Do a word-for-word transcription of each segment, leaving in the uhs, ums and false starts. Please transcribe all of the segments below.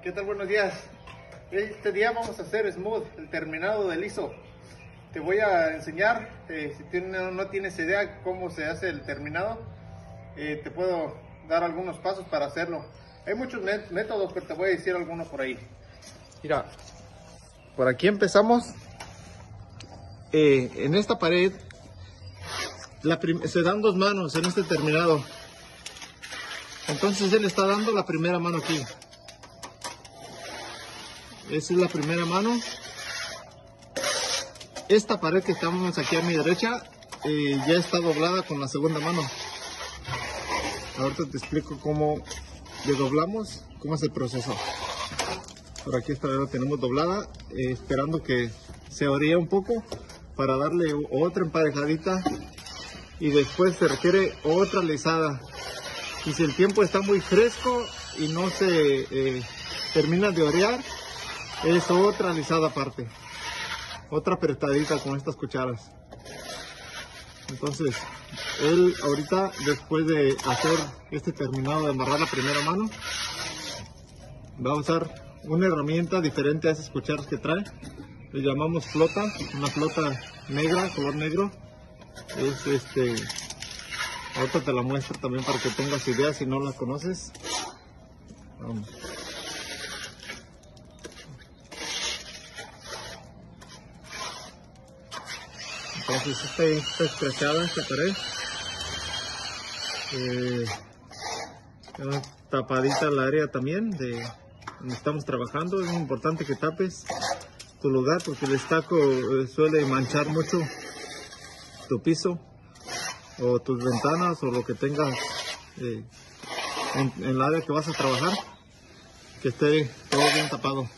¿Qué tal? Buenos días. Este día vamos a hacer smooth, el terminado de liso. Te voy a enseñar, eh, si tiene, no tienes idea cómo se hace el terminado, eh, te puedo dar algunos pasos para hacerlo. Hay muchos métodos, pero te voy a decir algunos por ahí. Mira, por aquí empezamos. Eh, en esta pared la se dan dos manos en este terminado. Entonces él está dando la primera mano aquí. Esa es la primera mano. Esta pared que estamos aquí a mi derecha eh, ya está doblada con la segunda mano. Ahorita te explico cómo le doblamos, cómo es el proceso. Por aquí esta vez la tenemos doblada, eh, esperando que se oríe un poco para darle otra emparejadita, y después se requiere otra lisada. Y si el tiempo está muy fresco y no se eh, termina de orear, es otra lisada aparte, otra apretadita con estas cucharas. Entonces él ahorita, después de hacer este terminado de amarrar la primera mano, va a usar una herramienta diferente a esas cucharas que trae. Le llamamos flota, una flota negra, color negro. Es este, ahorita te la muestro también para que tengas idea si no la conoces. Vamos. Entonces esta está estrechada, esta pared, eh, tapadita el área también de donde estamos trabajando. Es muy importante que tapes tu lugar porque el estaco eh, suele manchar mucho tu piso o tus ventanas o lo que tengas eh, en, en el área que vas a trabajar, que esté todo bien tapado,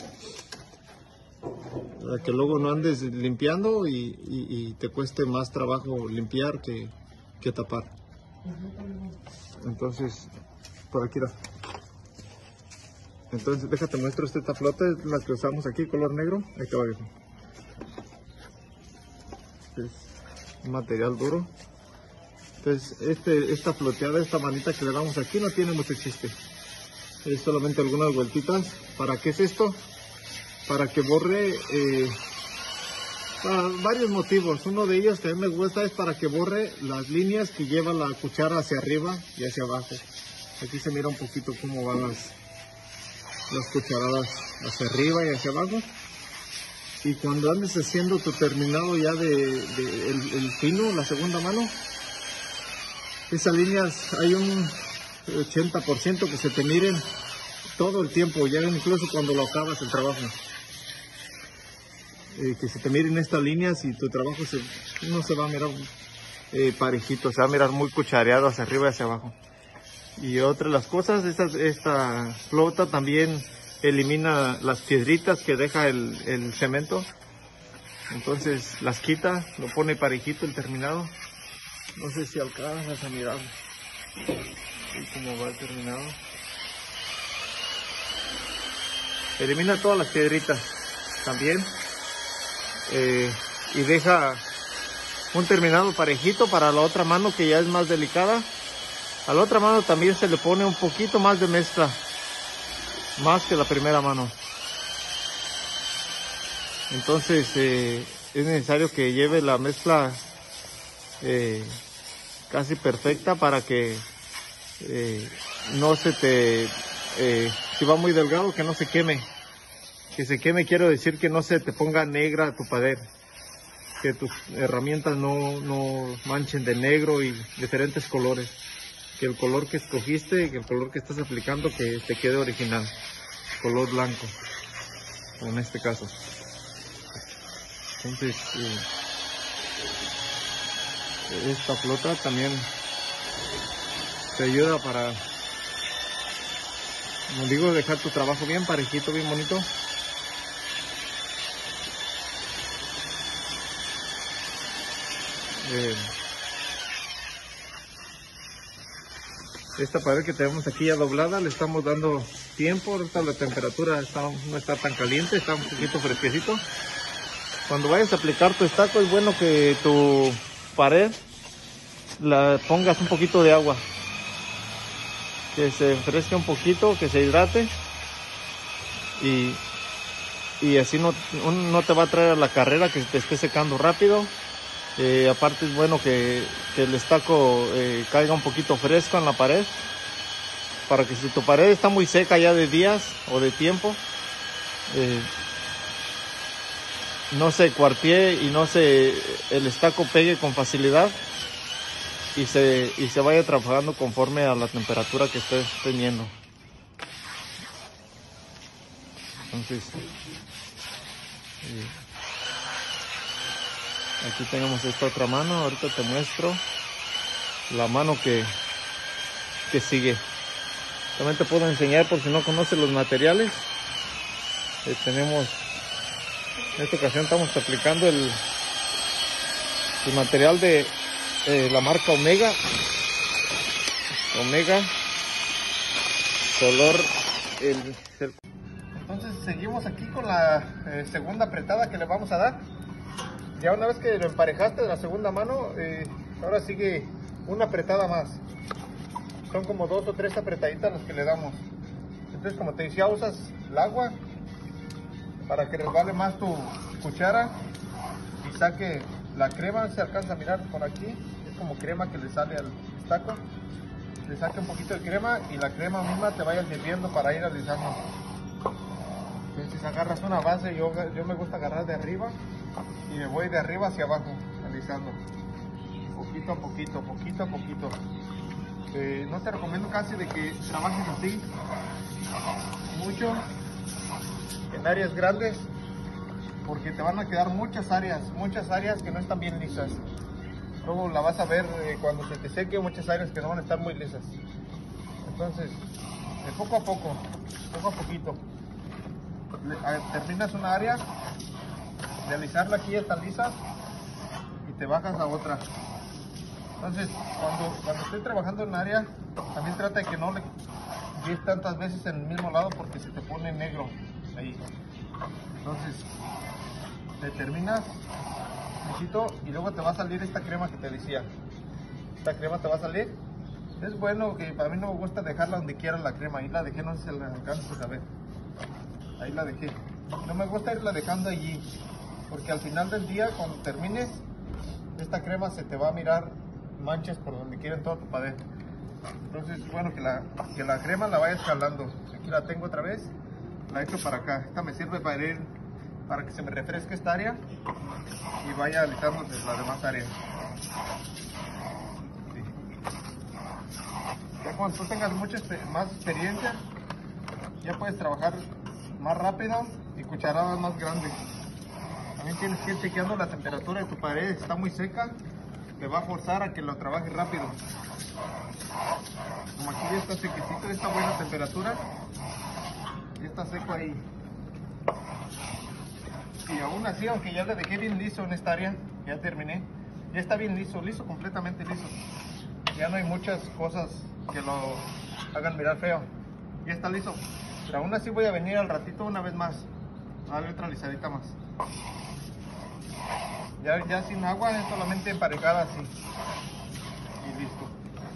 para que luego no andes limpiando y, y, y te cueste más trabajo limpiar que, que tapar. Entonces, por aquí va. Entonces, déjate muestro, esta flota es la que usamos aquí, color negro. Ahí te va, viejo. Es un material duro. Entonces, este, esta floteada, esta manita que le damos aquí no tiene mucho chiste. Es solamente algunas vueltitas. ¿Para qué es esto? Para que borre, eh, para varios motivos. Uno de ellos que a mí me gusta es para que borre las líneas que lleva la cuchara hacia arriba y hacia abajo. Aquí se mira un poquito cómo van las, las cucharadas hacia arriba y hacia abajo. Y cuando andes haciendo tu terminado ya de, de el, el fino, la segunda mano, esas líneas hay un ochenta por ciento que se te miren todo el tiempo, ya incluso cuando lo acabas el trabajo. Eh, que se te miren estas líneas y tu trabajo se, no se va a mirar eh, parejito, se va a mirar muy cuchareado hacia arriba y hacia abajo. Y otra de las cosas, esta, esta flota también elimina las piedritas que deja el, el cemento. Entonces las quita, lo pone parejito el terminado. No sé si alcanzas a mirar cómo va el terminado. Elimina todas las piedritas también. Eh, y deja un terminado parejito para la otra mano que ya es más delicada. A la otra mano también se le pone un poquito más de mezcla, más que la primera mano. Entonces eh, es necesario que lleve la mezcla eh, casi perfecta para que eh, no se te, eh, si va muy delgado, que no se queme. Que se queme quiero decir que no se te ponga negra tu pared, que tus herramientas no, no manchen de negro y diferentes colores, que el color que escogiste, que el color que estás aplicando, que te quede original, color blanco, en este caso. Entonces, eh, esta flota también te ayuda para, como digo, dejar tu trabajo bien parejito, bien bonito. Eh, esta pared que tenemos aquí ya doblada, le estamos dando tiempo. Ahorita la temperatura está, no está tan caliente, está un poquito fresquecito. Cuando vayas a aplicar tu estaco, es bueno que tu pared la pongas un poquito de agua, que se enfresque un poquito, que se hidrate, y, y así no, no te va a traer a la carrera que te esté secando rápido. Eh, aparte es bueno que, que el estaco eh, caiga un poquito fresco en la pared, para que si tu pared está muy seca ya de días o de tiempo, eh, no se cuartee y no se el estaco pegue con facilidad y se, y se vaya trabajando conforme a la temperatura que estés teniendo. Entonces, eh, aquí tenemos esta otra mano. Ahorita te muestro la mano que, que sigue. También te puedo enseñar por si no conoces los materiales. Eh, tenemos, en esta ocasión estamos aplicando el, el material de eh, la marca Omega. Omega. Color el, el... Entonces seguimos aquí con la eh, segunda apretada que le vamos a dar. Ya una vez que lo emparejaste de la segunda mano, eh, ahora sigue una apretada más. Son como dos o tres apretaditas las que le damos. Entonces, como te decía, usas el agua para que resbale más tu cuchara y saque la crema. Se alcanza a mirar por aquí, es como crema que le sale al estaco. Le saque un poquito de crema y la crema misma te vaya hirviendo para ir alisando. Entonces agarras una base, yo, yo me gusta agarrar de arriba y me voy de arriba hacia abajo alisando, poquito a poquito, poquito a poquito. Eh, no te recomiendo casi de que trabajes así mucho en áreas grandes, porque te van a quedar muchas áreas, muchas áreas que no están bien lisas. Luego la vas a ver eh, cuando se te seque, muchas áreas que no van a estar muy lisas. Entonces, de poco a poco, poco a poquito, terminas una área de alisarla, aquí ya está lisa y te bajas a otra. Entonces, cuando, cuando estoy trabajando en un área, también trata de que no le des tantas veces en el mismo lado porque se te pone negro ahí. Entonces, te terminas poquito y luego te va a salir esta crema que te decía. Esta crema te va a salir. Es bueno que para mí no me gusta dejarla donde quiera la crema. Ahí la dejé, no sé si se la alcanza a ver. Ahí la dejé. No me gusta irla dejando allí, porque al final del día, cuando termines, esta crema se te va a mirar manchas por donde quiera en toda tu pared. Entonces, bueno, que la, que la crema la vayas jalando. Aquí la tengo otra vez, la echo para acá. Esta me sirve para ir, para que se me refresque esta área y vaya alisando desde las demás áreas. Sí. Ya cuando tú tengas mucha más experiencia, ya puedes trabajar más rápido y cucharadas más grandes. También tienes que ir chequeando la temperatura de tu pared. Está muy seca, te va a forzar a que lo trabajes rápido. Como aquí ya está sequecito, está buena temperatura, ya está seco ahí. Y aún así, aunque ya le dejé bien liso en esta área, ya terminé, ya está bien liso, liso, completamente liso. Ya no hay muchas cosas que lo hagan mirar feo, ya está liso. Pero aún así voy a venir al ratito una vez más, a darle otra lisadita más. Ya, ya sin agua, es solamente emparejada así. Y listo.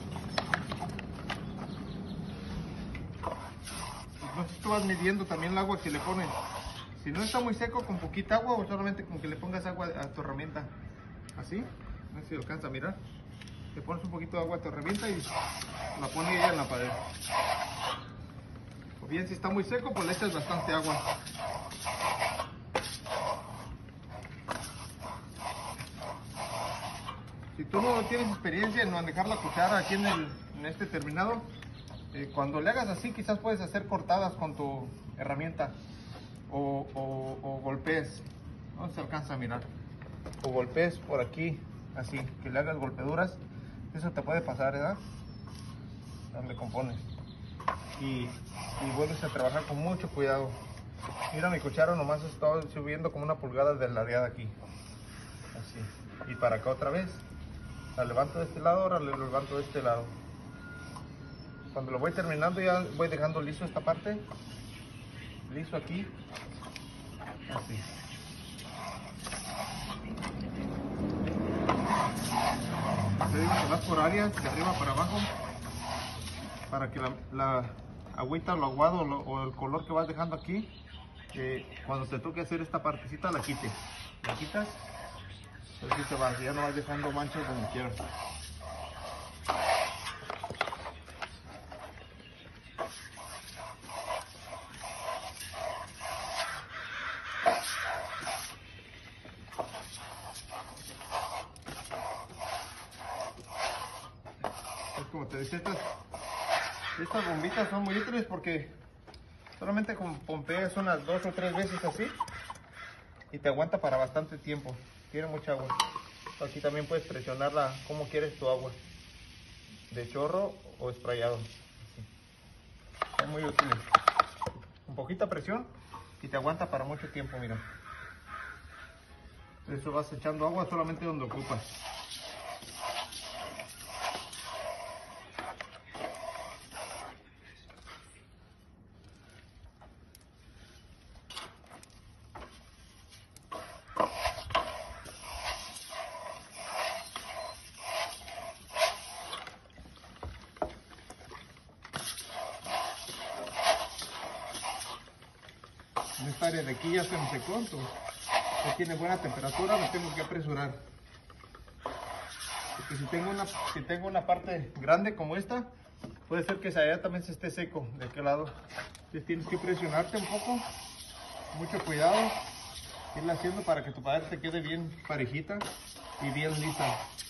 Entonces tú vas midiendo también el agua que le pones. Si no está muy seco, con poquita agua, o solamente con que le pongas agua a tu herramienta. Así, no sé si alcanza a mirar. Le pones un poquito de agua a tu herramienta y la pones ella en la pared. O bien, si está muy seco, pues le echas bastante agua. Si tú no tienes experiencia en manejar la cuchara aquí en, el, en este terminado, eh, cuando le hagas así, quizás puedes hacer cortadas con tu herramienta. O, o, o golpees, no se alcanza a mirar, o golpees por aquí, así, que le hagas golpeduras. Eso te puede pasar, ¿verdad? Donde compones. Y, y vuelves a trabajar con mucho cuidado. Mira, mi cuchara nomás está subiendo como una pulgada del área de aquí. Así. Y para acá otra vez. La levanto de este lado, ahora le levanto de este lado. Cuando lo voy terminando ya voy dejando liso esta parte. Liso aquí. Así. Te digo que vas por áreas, de arriba para abajo, para que la, la, agüita, lo aguado lo, o el color que vas dejando aquí, eh, cuando te toque hacer esta partecita la quites. La quitas, así se va, ya no vas dejando manchas donde quieras. Como te decía, estas, estas bombitas son muy útiles porque solamente con pompeas unas dos o tres veces así y te aguanta para bastante tiempo. Tiene mucha agua. Aquí también puedes presionarla como quieres tu agua, de chorro o sprayado. Así. Son muy útiles. Con poquita presión y te aguanta para mucho tiempo, mira. Eso vas echando agua solamente donde ocupas. En esta área de aquí ya se me secó, entonces ya tiene buena temperatura, me tengo que apresurar. Porque si tengo una, si tengo una parte grande como esta, puede ser que allá también se esté seco de aquel lado. Entonces tienes que presionarte un poco, mucho cuidado, irla haciendo para que tu pared te quede bien parejita y bien lisa.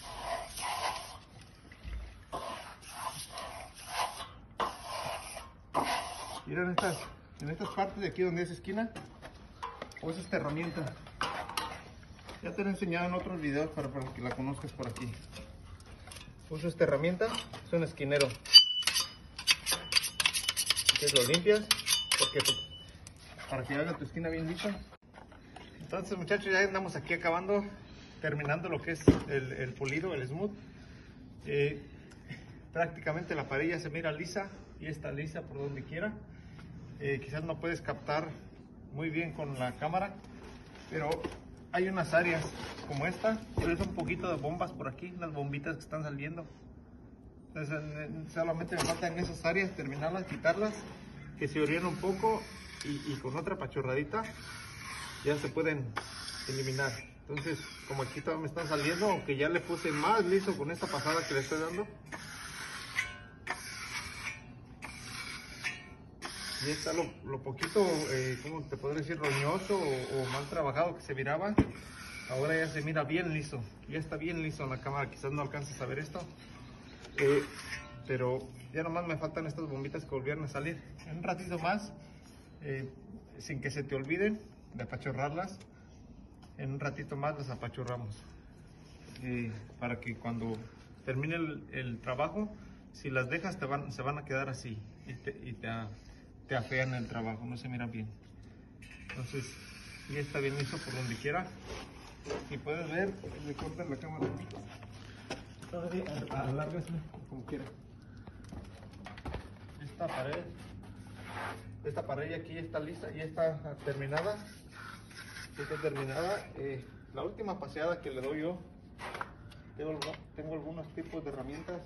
Miren estas. En estas partes de aquí donde es esquina, usa esta herramienta. Ya te lo he enseñado en otros videos para, para que la conozcas por aquí. Uso esta herramienta, es un esquinero. Entonces lo limpias porque, para que haga tu esquina bien lisa. Entonces, muchachos, ya andamos aquí acabando, terminando lo que es el, el pulido, el smooth. Eh, prácticamente la pared ya se mira lisa y está lisa por donde quiera. Eh, quizás no puedes captar muy bien con la cámara, pero hay unas áreas como esta, ves un poquito de bombas por aquí, las bombitas que están saliendo. Entonces, solamente me falta en esas áreas terminarlas, quitarlas, que se orían un poco y, y con otra pachorradita ya se pueden eliminar. Entonces, como aquí todavía me están saliendo, aunque ya le puse más liso con esta pasada que le estoy dando. Y está lo, lo poquito, eh, ¿cómo te podría decir? Roñoso o, o mal trabajado que se miraba. Ahora ya se mira bien liso. Ya está bien liso en la cámara. Quizás no alcances a ver esto. Eh, pero ya nomás me faltan estas bombitas que volvieron a salir. En un ratito más, eh, sin que se te olviden de apachurrarlas, en un ratito más las apachurramos. Eh, para que cuando termine el, el trabajo, si las dejas te van, se van a quedar así. Y te, y te, te afean el trabajo, no se miran bien. Entonces, ya está bien liso por donde quiera. Si puedes ver, le cortas la cámara. Todavía alárgasla como quiera. Esta pared, esta pared aquí está lista, ya está terminada. Ya está terminada. Eh, la última paseada que le doy yo, tengo, tengo algunos tipos de herramientas.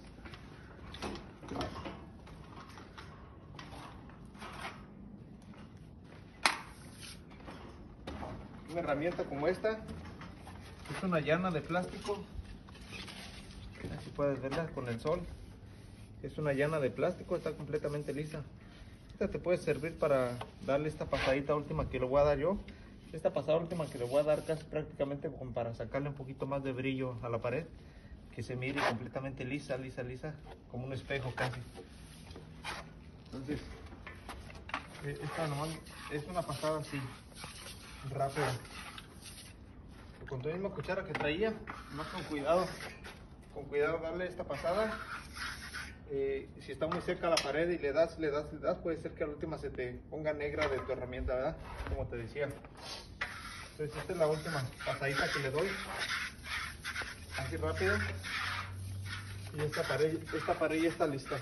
Una herramienta como esta, es una llana de plástico, así puedes verla con el sol. Es una llana de plástico, está completamente lisa. Esta te puede servir para darle esta pasadita última que le voy a dar yo. Esta pasada última que le voy a dar casi prácticamente como para sacarle un poquito más de brillo a la pared, que se mire completamente lisa, lisa, lisa, como un espejo casi. Entonces, esta nomás es una pasada así, rápida. Con tu misma cuchara que traía, más con cuidado, con cuidado darle esta pasada. Eh, si está muy cerca la pared y le das, le das, le das, puede ser que a la última se te ponga negra de tu herramienta, ¿verdad? Como te decía. Entonces esta es la última pasadita que le doy, así rápido. Y esta pared, esta pared ya está lista.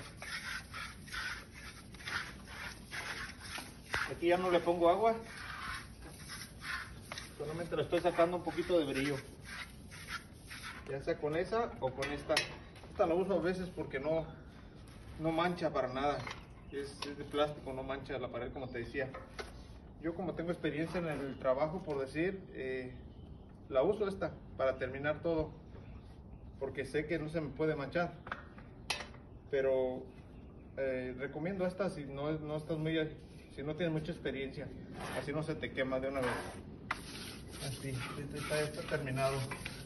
Aquí ya no le pongo agua, solamente le estoy sacando un poquito de brillo, ya sea con esa o con esta. Esta la uso a veces porque no, no mancha para nada. es, es de plástico, no mancha la pared como te decía. Yo como tengo experiencia en el trabajo, por decir, eh, la uso esta para terminar todo, porque sé que no se me puede manchar. Pero eh, recomiendo esta si no, no estás muy, si no tienes mucha experiencia, así no se te quema de una vez. Así, este está, está terminado.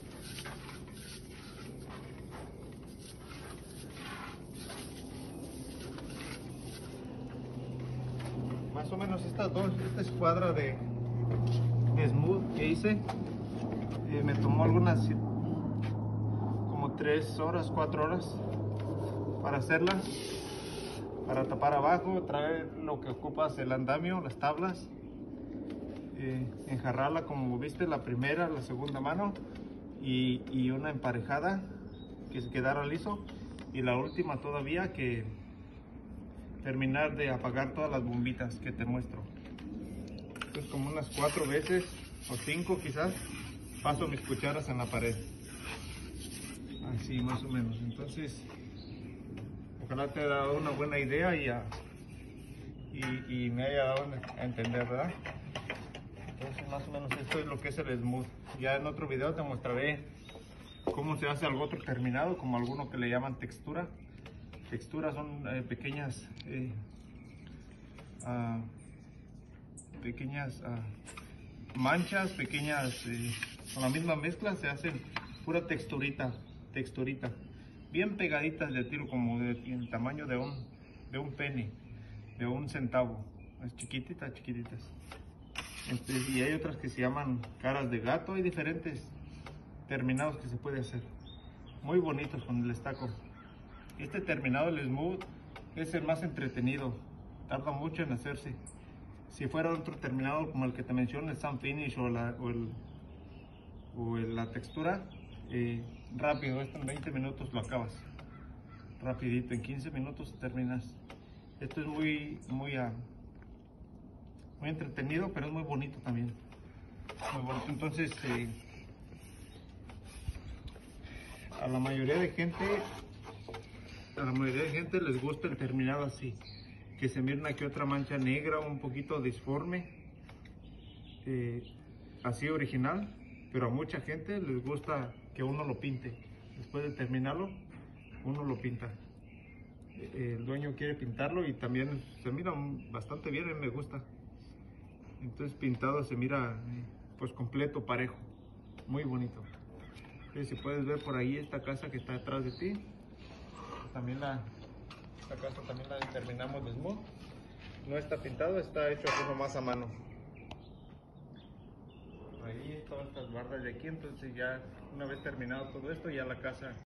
Más o menos estas dos, esta escuadra de, de smooth que hice, eh, me tomó algunas como tres horas, cuatro horas para hacerla, para tapar abajo, traer lo que ocupas, el andamio, las tablas, eh, enjarrarla como viste la primera, la segunda mano y, y una emparejada que se quedara liso, y la última todavía que terminar de apagar todas las bombitas que te muestro. Entonces como unas cuatro veces o cinco quizás paso mis cucharas en la pared, así más o menos. Entonces ojalá te haya dado una buena idea y, a, y, y me haya dado a entender, ¿verdad? Entonces más o menos esto es lo que es el smooth. Ya en otro video te mostraré cómo se hace algo otro terminado, como alguno que le llaman textura. Texturas son eh, pequeñas eh, uh, pequeñas uh, manchas, pequeñas eh, con la misma mezcla se hacen pura texturita, texturita, bien pegaditas de tiro, como de, el tamaño de un de un penny, de un centavo, es chiquititas, chiquititas. Entonces, y hay otras que se llaman caras de gato. Hay diferentes terminados que se puede hacer, muy bonitos con el estaco. Este terminado, el smooth, es el más entretenido, tarda mucho en hacerse. Si fuera otro terminado como el que te menciono, el Sun Finish o la, o el, o el, la textura, eh, rápido, esto en veinte minutos lo acabas, rapidito, en quince minutos terminas. Esto es muy, muy, uh, muy entretenido, pero es muy bonito también, muy bonito. Entonces, eh, a la mayoría de gente A la mayoría de gente les gusta el terminado así, que se mire una que otra mancha negra, un poquito disforme, eh, así original, pero a mucha gente les gusta que uno lo pinte. Después de terminarlo, uno lo pinta. Eh, el dueño quiere pintarlo y también se mira bastante bien, a mí me gusta. Entonces pintado se mira eh, pues completo, parejo, muy bonito. Entonces, si puedes ver por ahí esta casa que está detrás de ti, también la, esta casa también la terminamos de smooth. No está pintado, está hecho uno más a mano. Ahí todas estas barras de aquí, entonces ya una vez terminado todo esto, ya la casa